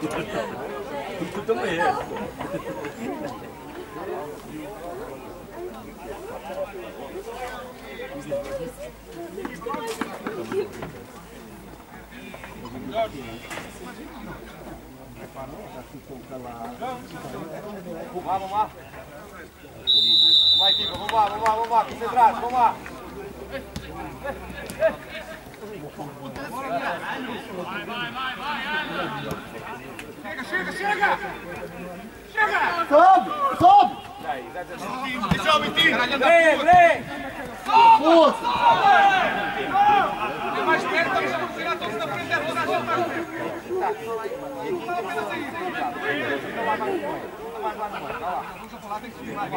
Tu também é. Vamos lá. Vamos lá, equipa, vamos lá, concentrados, vamos lá. Chega! Sobe! Vem! Força! É mais perto, estamos a virar todos na frente da roda. Vamos a falar, tem que subir lá.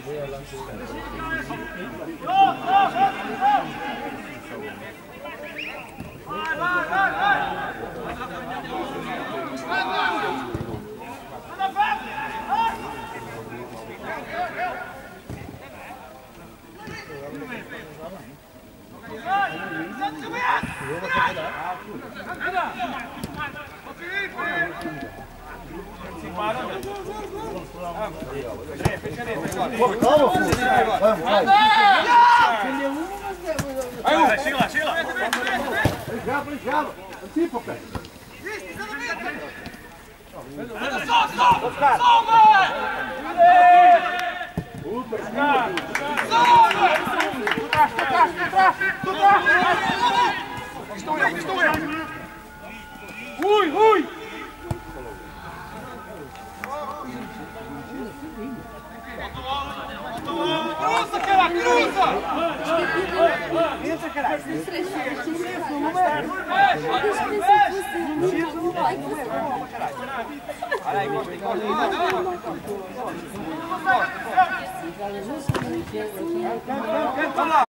Chega lá. Enxava. Antecipa, pé. Estou eu! Rui! Cruza, cara! Cruza! Entra, caralho! Olha aí, encosta. Vamos lá!